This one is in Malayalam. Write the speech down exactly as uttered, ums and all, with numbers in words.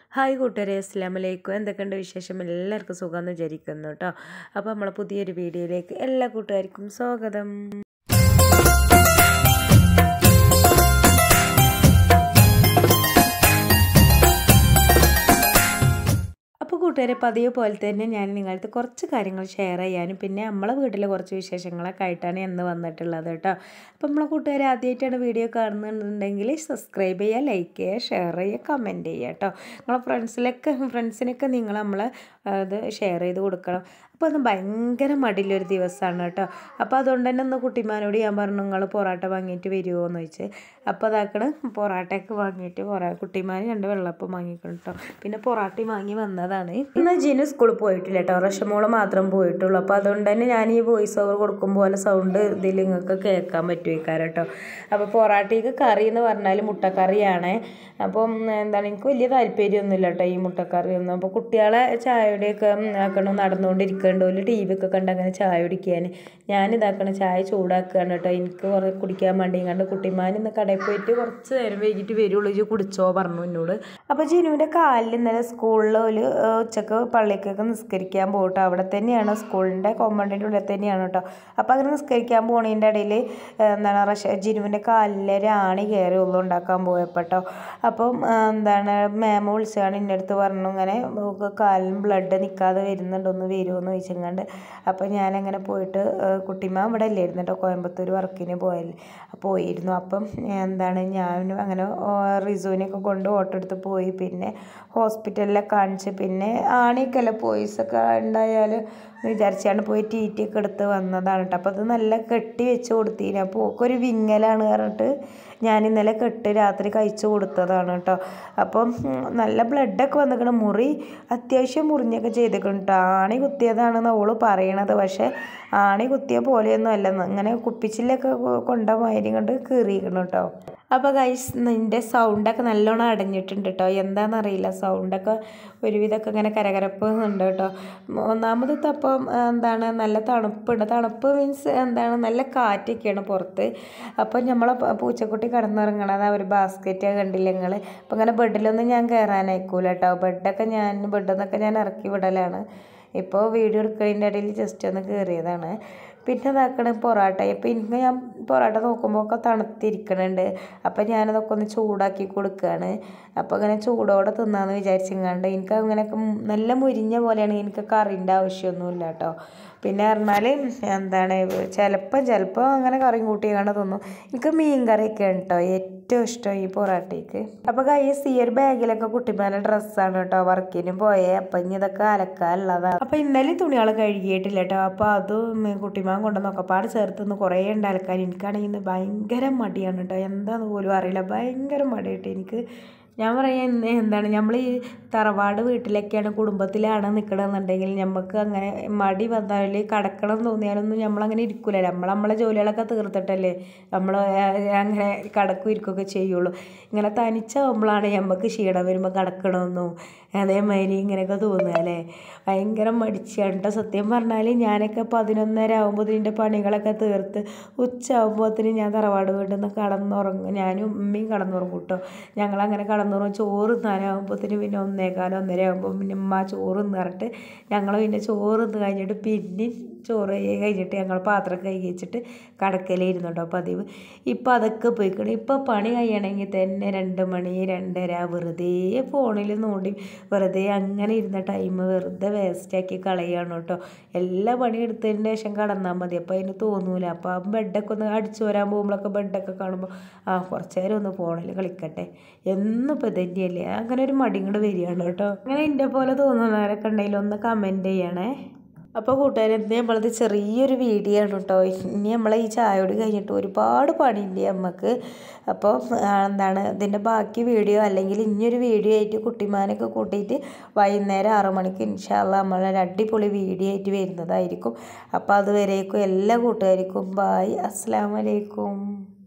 ഹായ് കൂട്ടുകാരെ, അസ്സലാമു അലൈക്കും. എന്തൊക്കെയുണ്ട് വിശേഷം? എല്ലാവർക്കും സുഖമെന്ന് വിചാരിക്കുന്നു കേട്ടോ. അപ്പോൾ നമ്മളെ പുതിയൊരു വീഡിയോയിലേക്ക് എല്ലാ കൂട്ടുകാർക്കും സ്വാഗതം. അപ്പോൾ കൂട്ടുകാരെ, പതിവ് പോലെ തന്നെ ഞാൻ നിങ്ങളടുത്ത് കുറച്ച് കാര്യങ്ങൾ ഷെയർ ചെയ്യാനും പിന്നെ നമ്മളെ വീട്ടിലെ കുറച്ച് വിശേഷങ്ങളൊക്കെ ആയിട്ടാണ് എന്ന് വന്നിട്ടുള്ളത് കേട്ടോ. അപ്പോൾ നമ്മളെ കൂട്ടുകാരെ ആദ്യമായിട്ടാണ് വീഡിയോ കാണുന്നുണ്ടെങ്കിൽ സബ്സ്ക്രൈബ് ചെയ്യുക, ലൈക്ക് ചെയ്യുക, ഷെയർ ചെയ്യുക, കമൻറ്റ് ചെയ്യുക കേട്ടോ. നിങ്ങളെ ഫ്രണ്ട്സിലൊക്കെ ഫ്രണ്ട്സിനൊക്കെ നിങ്ങൾ നമ്മൾ അത് ഷെയർ ചെയ്ത് കൊടുക്കണം. അപ്പോൾ അത് ഭയങ്കര മടിയിലൊരു ദിവസമാണ് കേട്ടോ. അപ്പോൾ അതുകൊണ്ട് തന്നെ ഒന്ന് കുട്ടിമാനോട് ഞാൻ പറഞ്ഞു, നിങ്ങൾ പൊറോട്ട വാങ്ങിയിട്ട് വരുമോ എന്ന് ചോദിച്ച്. അപ്പോൾ അതാക്കണ് പൊറോട്ടയൊക്കെ വാങ്ങിയിട്ട് പൊറ കുട്ടിമാൻ രണ്ട് വെള്ളപ്പം വാങ്ങിക്കണം കേട്ടോ. പിന്നെ പൊറോട്ടയും വാങ്ങി വന്നതാണ്. ഇന്ന് ജിനു സ്കൂളിൽ പോയിട്ടില്ല കേട്ടോ, റഷമോള് മാത്രം പോയിട്ടുള്ളൂ. അപ്പോൾ അതുകൊണ്ട് തന്നെ ഞാൻ ഈ വോയിസ് ഓവർ കൊടുക്കുമ്പോൾ പോലെ സൗണ്ട് ഇതിൽ നിങ്ങൾക്ക് കേൾക്കാൻ പറ്റുമായിരിക്കും കേട്ടോ. അപ്പോൾ പൊറോട്ടയ്ക്ക് കറി എന്ന് പറഞ്ഞാൽ മുട്ടക്കറിയാണ്. അപ്പം എന്താണ്, എനിക്ക് വലിയ താല്പര്യമൊന്നുമില്ല കേട്ടോ ഈ മുട്ടക്കറിയൊന്നും. അപ്പോൾ കുട്ടികളെ ചായയുടെയൊക്കെ ആക്കണം നടന്നുകൊണ്ടിരിക്കുന്നുണ്ട്, ഒരു ടി വി ഒക്കെ കണ്ട് അങ്ങനെ ചായ കുടിക്കാൻ ഞാനിതാക്കണം ചായ ചൂടാക്കുകയാണ് കേട്ടോ. എനിക്ക് കുറേ കുടിക്കാൻ വേണ്ടി കണ്ട് കുട്ടിമാൻ ഇന്ന് കടയിൽ പോയിട്ട് കുറച്ച് നേരം വൈകിട്ട് വരുള്ളൂ, ഇത് കുടിച്ചോ പറഞ്ഞു എന്നോട്. അപ്പോൾ ജിനുവിൻ്റെ കാലിൽ ഇന്നലെ സ്കൂളിൽ ഒരു ഉച്ചക്ക് പള്ളിക്കൊക്കെ നിസ്കരിക്കാൻ പോകട്ടോ. അവിടെ തന്നെയാണ് സ്കൂളിൻ്റെ കോമ്പൗണ്ടിൻ്റെ ഉള്ളിൽ തന്നെയാണ് കേട്ടോ. അപ്പോൾ അങ്ങനെ നിസ്കരിക്കാൻ പോകുന്നതിൻ്റെ ഇടയിൽ എന്താണ് റഷ ജിനുവിൻ്റെ കാലിലെ രാണി കയറി ഉള്ളു ഉണ്ടാക്കാൻ പോയപ്പോട്ടോ. അപ്പം എന്താണ് മാമ വിളിച്ചാണ് എൻ്റെ അടുത്ത് പറഞ്ഞു, ഇങ്ങനെ കാലിന് ബ്ലഡ് നിൽക്കാതെ വരുന്നുണ്ടൊന്ന് വരുമോയെന്ന് ചോദിച്ചെങ്ങാണ്ട്. അപ്പോൾ ഞാനങ്ങനെ പോയിട്ട് കുട്ടിമാൻ ഇവിടെ അല്ലായിരുന്നു കേട്ടോ, കോയമ്പത്തൂർ വർക്കിന് പോയല്ലേ പോയിരുന്നു. അപ്പം എന്താണ് ഞാൻ അങ്ങനെ റിസുവിനെയൊക്കെ കൊണ്ട് ഓട്ടോ എടുത്ത് പോയി, പിന്നെ ഹോസ്പിറ്റലിലെ കാണിച്ച് പിന്നെ ആണിയൊക്കെയല്ല പോയിസൊക്കെ ഉണ്ടായാൽ വിചാരിച്ചാണ് പോയി ടി ടി ഒക്കെ എടുത്ത് വന്നതാണ് കേട്ടോ. അപ്പോൾ അത് നല്ല കെട്ടി വെച്ച് കൊടുത്തിന്. അപ്പോൾ ഓക്കൊരു വിങ്ങലാണ് പറഞ്ഞിട്ട് ഞാൻ ഇന്നലെ കെട്ട് രാത്രി കഴിച്ചു കൊടുത്തതാണ് കേട്ടോ. അപ്പം നല്ല ബ്ലഡൊക്കെ വന്നിക്കണം, മുറി അത്യാവശ്യം മുറിഞ്ഞൊക്കെ ചെയ്തിക്കണം കേട്ടോ. ആണി കുത്തിയതാണെന്ന് അവള് പറയണത്, പക്ഷേ ആണി കുത്തിയ പോലെയൊന്നും അല്ല, ഇങ്ങനെ കുപ്പിച്ചിലൊക്കെ കൊണ്ട മാതിരി കൊണ്ട് കീറിയിരിക്കണം കേട്ടോ. അപ്പോൾ ഗൈസ്, നിൻ്റെ സൗണ്ടൊക്കെ നല്ലോണം അടഞ്ഞിട്ടുണ്ട് കേട്ടോ. എന്താണെന്നറിയില്ല, സൗണ്ടൊക്കെ ഒരുവിധമൊക്കെ ഇങ്ങനെ കരകരപ്പ് ഉണ്ട് കേട്ടോ. ഒന്നാമത് അപ്പം എന്താണ് നല്ല തണുപ്പുണ്ട്, തണുപ്പ് മീൻസ് എന്താണ് നല്ല കാറ്റൊക്കെയാണ് പുറത്ത്. അപ്പം നമ്മളെ പൂച്ചക്കുട്ടി കിടന്നിറങ്ങണത് ഒരു ബാസ്ക്കറ്റ് കണ്ടില്ല നിങ്ങൾ. അപ്പം ഇങ്ങനെ ബെഡിലൊന്നും ഞാൻ കയറാനായിക്കൂല കേട്ടോ. ബെഡൊക്കെ ഞാൻ ബെഡിൽ നിന്നൊക്കെ ഞാൻ ഇറക്കി വിടലാണ്. ഇപ്പോൾ വീഡിയോ എടുക്കുന്നതിൻ്റെ ഇടയിൽ ജസ്റ്റ് ഒന്ന് കയറിയതാണ്. പിന്നെ ഇതാക്കണ പൊറോട്ട. അപ്പോൾ എനിക്ക് ഞാൻ പൊറോട്ട നോക്കുമ്പോൾ ഒക്കെ തണുത്തിരിക്കണുണ്ട്. അപ്പം ഞാനതൊക്കെ ഒന്ന് ചൂടാക്കി കൊടുക്കുകയാണ്. അപ്പോൾ അങ്ങനെ ചൂടോടെ തിന്നാന്ന് വിചാരിച്ചെങ്ങാണ്ട് എനിക്ക് അങ്ങനെയൊക്കെ നല്ല മുരിഞ്ഞ പോലെയാണ്, എനിക്ക് കറിൻ്റെ ആവശ്യമൊന്നുമില്ല കേട്ടോ. പിന്നെ പറഞ്ഞാൽ എന്താണ് ചിലപ്പം ചിലപ്പോൾ അങ്ങനെ കറിയും കൂട്ടിയാണ് തിന്നും. എനിക്ക് മീൻ കറിയൊക്കെയാണ് കേട്ടോ ഏറ്റവും ഇഷ്ടം ഈ പൊറോട്ടയ്ക്ക്. അപ്പോൾ ഗൈസ്, ഈ ഒരു ബാഗിലൊക്കെ കുട്ടിമാരുടെ ഡ്രസ്സാണ് കേട്ടോ, വർക്കിന് പോയേ. അപ്പം ഇനി ഇതൊക്കെ അലക്കാനുള്ളതാണ്. അപ്പോൾ ഇന്നലെ തുണികൾ കഴുകിയിട്ടില്ല കേട്ടോ. അപ്പോൾ അതും കുട്ടിമാൻ കൊണ്ടുവന്നൊക്കെ പാട് ചേർത്തുനിന്ന് കുറേ ഉണ്ട് അലക്കാൻ. എനിക്കാണെങ്കിൽ ഇന്ന് ഭയങ്കര മടിയാണ് കേട്ടോ, എന്താന്ന് പോലും അറിയില്ല, ഭയങ്കര മടി കേട്ടോ എനിക്ക്. ഞാൻ പറയാം എന്താണ്, നമ്മൾ ഈ തറവാട് വീട്ടിലൊക്കെയാണ് കുടുംബത്തിലാണ് നിൽക്കണമെന്നുണ്ടെങ്കിൽ നമുക്ക് അങ്ങനെ മടി വന്നാൽ കിടക്കണം തോന്നിയാലൊന്നും നമ്മളങ്ങനെ ഇരിക്കില്ല. നമ്മൾ നമ്മളെ ജോലികളൊക്കെ തീർത്തിട്ടല്ലേ നമ്മൾ അങ്ങനെ കിടക്കും ഇരിക്കുകയൊക്കെ ചെയ്യുള്ളൂ. ഇങ്ങനെ തനിച്ചാകുമ്പോഴാണ് നമുക്ക് ക്ഷീണം വരുമ്പോൾ കിടക്കണമെന്നും അതേമാതിരി ഇങ്ങനെയൊക്കെ തോന്നുക അല്ലേ. ഭയങ്കര മടിച്ചാണ് കേട്ടോ സത്യം പറഞ്ഞാൽ. ഞാനൊക്കെ പതിനൊന്നര ആകുമ്പോൾ ഇതിൻ്റെ പണികളൊക്കെ തീർത്ത് ഉച്ച ആകുമ്പോഴത്തേന് ഞാൻ തറവാട് വീട്ടിൽ നിന്ന് കടന്നുറങ്ങും. ഞാനും ഉമ്മയും കടന്നുറങ്ങും കേട്ടോ. ഞങ്ങളങ്ങനെ കടന്നുറങ്ങും. ചോറ് തിന്നാനാകുമ്പോഴത്തേന് പിന്നെ ഒന്നേകാലം ഒന്നര ആകുമ്പോൾ പിന്നെ ഉമ്മ ചോറ് തിന്നിട്ട് ഞങ്ങൾ പിന്നെ ചോറ് തിന്ന് കഴിഞ്ഞിട്ട് പിന്നെ ചോറ് കഴിഞ്ഞിട്ട് ഞങ്ങൾ പാത്രം കഴുകി വെച്ചിട്ട് കടക്കലായിരുന്നു കേട്ടോ പതിവ്. ഇപ്പം അതൊക്കെ പോയിക്കണം. ഇപ്പം പണി കഴിയണമെങ്കിൽ തന്നെ രണ്ട് മണി രണ്ടര, വെറുതെ ഫോണിൽ നോണ്ടി വെറുതെ അങ്ങനെ ഇരുന്ന ടൈം വെറുതെ വേസ്റ്റാക്കി കളയാണ് കേട്ടോ. എല്ലാ പണി എടുത്തതിന് ശേഷം കടന്നാൽ മതി, അപ്പോൾ അതിന് തോന്നൂല. അപ്പോൾ ആ ബെഡൊക്കെ ഒന്ന് അടിച്ചു വരാൻ പോകുമ്പോഴൊക്കെ ബെഡൊക്കെ കാണുമ്പോൾ ആ കുറച്ച് നേരം ഒന്ന് ഫോണിൽ കളിക്കട്ടെ എന്നും ഇപ്പം തന്നെയല്ലേ, അങ്ങനെ ഒരു മടി കൊണ്ട് വരികയാണ് കേട്ടോ. അങ്ങനെ എൻ്റെ പോലെ തോന്നുന്നവരൊക്കെ ഉണ്ടെങ്കിൽ ഒന്ന് കമൻറ്റ് ചെയ്യണേ. അപ്പോൾ കൂട്ടുകാരെ, ഇന്ന് നമ്മളത് ചെറിയൊരു വീഡിയോ ആണ് കേട്ടോ. ഇനി നമ്മളെ ഈ ചായയോട് കഴിഞ്ഞിട്ട് ഒരുപാട് പണിയുണ്ട് നമുക്ക്. അപ്പോൾ എന്താണ് ഇതിൻ്റെ ബാക്കി വീഡിയോ അല്ലെങ്കിൽ ഇനിയൊരു വീഡിയോ ആയിട്ട് കുട്ടിമാനൊക്കെ കൂട്ടിയിട്ട് വൈകുന്നേരം ആറ് മണിക്ക് ഇൻഷാ അല്ലാഹ് നമ്മളൊരു അടിപൊളി വീഡിയോ ആയിട്ട് വരുന്നതായിരിക്കും. അപ്പോൾ അതുവരേക്കും എല്ലാ കൂട്ടുകാർക്കും ബായ്, അസ്സലാമു അലൈക്കും.